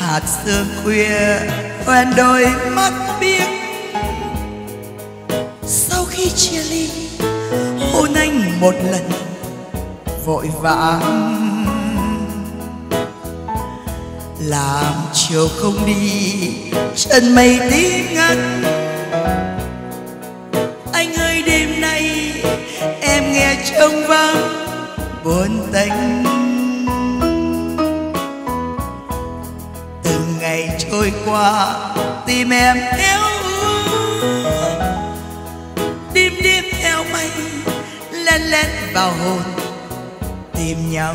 hạt sương khuya quen đôi mắt biếc. Sau khi chia ly hôn anh một lần vội vã, làm chiều không đi chân mây tí ngất. Anh ơi đêm nay em nghe trống vắng buồn tênh. Từng ngày trôi qua tim em héo úa, đêm đêm theo mây len lén vào hồn tìm nhau.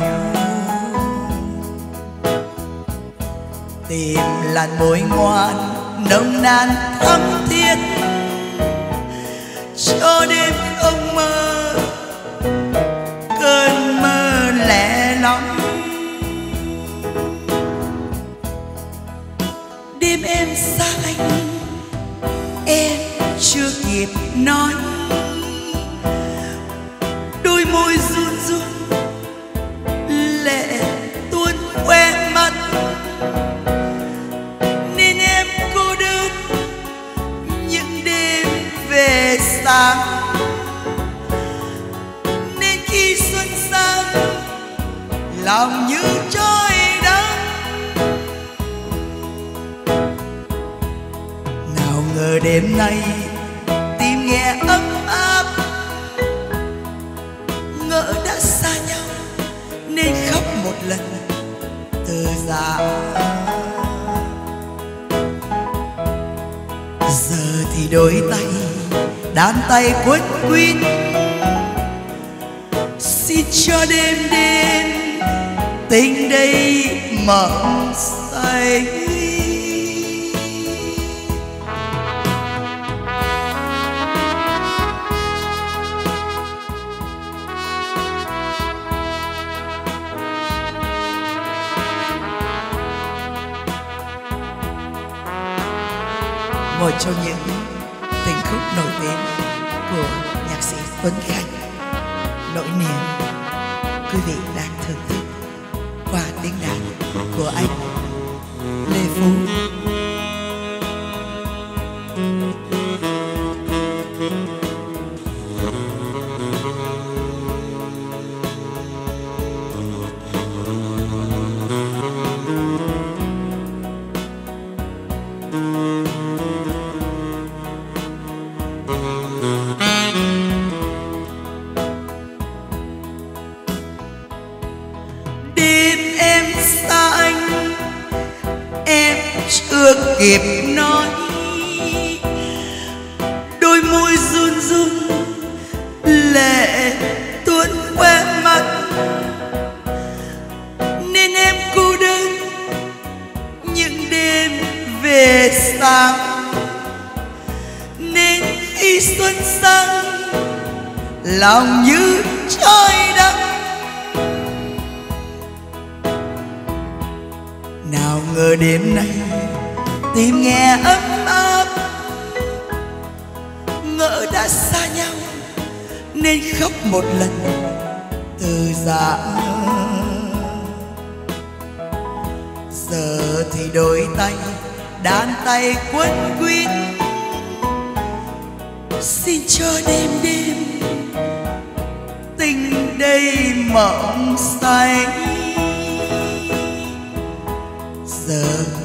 Tìm làn môi ngoan nồng nàn thắm thiết, cho đêm không mơ cơn mơ lẻ lóng. Đêm em xa anh em chưa kịp nói, đôi môi run run lệ tuôn khóe mắt. Nên em cô đơn những đêm về sáng, nên khi xuân sang lòng như trôi đắng. Nào ngờ đêm nay tim nghe ấm áp, ngỡ đã xa nhau nên khóc một lần từ giã. Giờ thì đôi tay đan tay quấn quýt, xin cho đêm đêm tình đây mộng say. Một trong những tình khúc nổi tiếng của nhạc sĩ Tuấn Khanh, Nỗi Niềm, quý vị đang thưởng thức qua tiếng đàn của anh Lê Phú. Đêm em xa anh em chưa kịp nói, đôi môi run run lệ tuôn khóe mắt. Nên em cô đơn những đêm về sáng, nên khi xuân sang lòng như trôi đắng. Nào ngờ đêm nay tim nghe ấm áp, ngỡ đã xa nhau nên khóc một lần từ giã. Giờ thì đôi tay đan tay quấn quýt, xin cho đêm đêm tình đây mộng say. Giờ